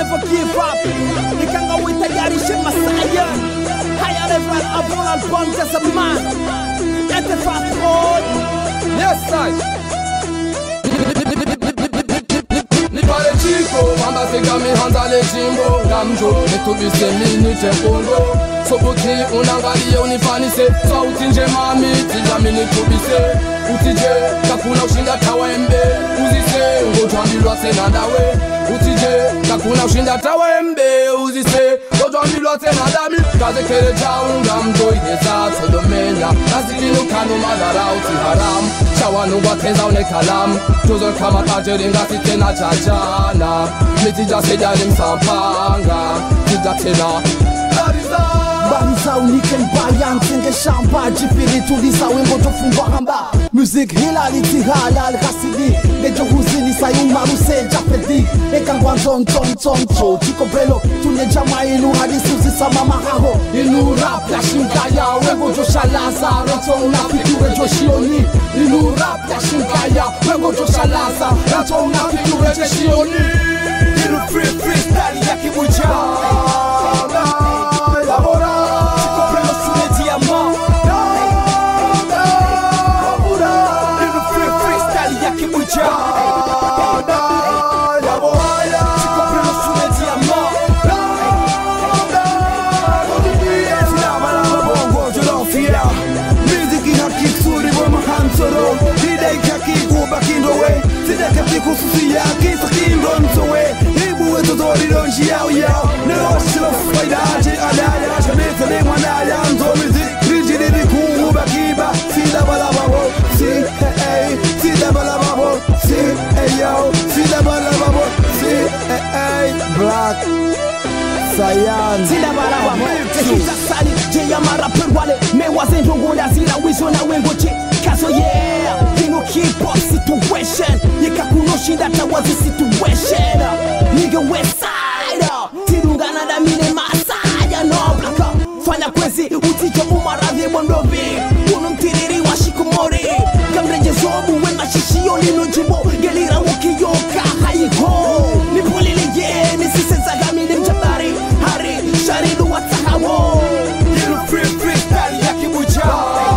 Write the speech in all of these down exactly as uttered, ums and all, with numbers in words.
never give up. Nikangawita yarishe masaya. Higher level avant l'album just a man. At the fast road. Yes, sir. Nipale chico, mamba fika mi hanza le jimbo Gamjo, nitubise mini tempongo Sobuti unangalie unifanise Sauti nje mami, tijami nitubise Utije, kakuna ushinda tawembe Uzise, ngojwambilwa sena dawe Utije, kakuna ushinda tawembe Uzise, ngojwambilwa sena dami Kaze kere jaunga mjo iheza sodomenya Nazikinu kanu madara uti haram Shawanu wateza une kalam Tuzo kama tajiri ngasi tena chachana Mitija sejali msampanga Tija tena Bariza unike mbayan Tenge shamba Jipiri tuliza wengo tofungwa hamba Music hilaliti halal hasidi Nejo huzini sayu maruse japedi Eka ngwanzon ton ton cho Chiko belo tunye jama inu hadisi uzisa mama haho Inu rap ya shinkaya Wengo josha laza Reto unafiture joshioni Inu rap ya shinkaya Wengo josha laza Reto unafiture joshioni Inu free freestyle ya kibuja Kususia kisa kindonzowe Ibu wetu zori donji yao yao Nero shilo faida aje adaya Shamete ne mwanaya nzomizi Rijidiri kuhuba kiba Sida balababo Si hey Sida balababo Si hey yo Sida balababo Si hey Black Sayan Sida balababo Tekita sali Jeya maraper wale Mewa zendongo na zira wizo na wengo che Kaso yeah Dino keep up situation Yeka kunoshinda tawazi situation Nigga west side Tirungana da mine masaya no blaka Fanya kwezi utijo umaradhi bondobi Unumtiriri wa shikumori Gamreje zobu wema shishio nino jimbo Gelira wakiyoka haiko Nipulile ye nisise zagamine mjabari Hari sharidu watahawo Little free freestyle ya kibuja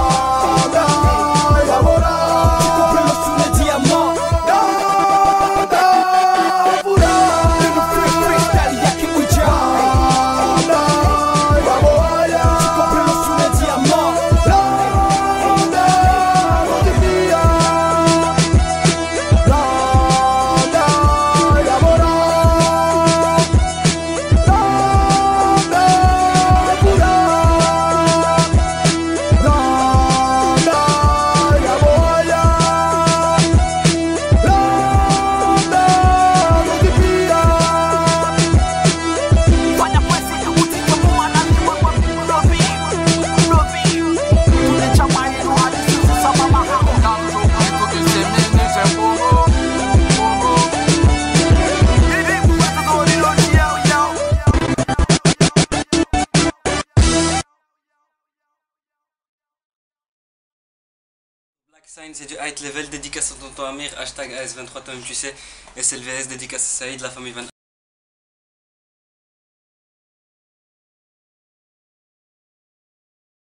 Sign, c'est du high level, dédicace à tonton Amir, hashtag A S vingt-trois, toi-même tu sais, S L V S, dédicace à Saïd, la famille vingt-trois.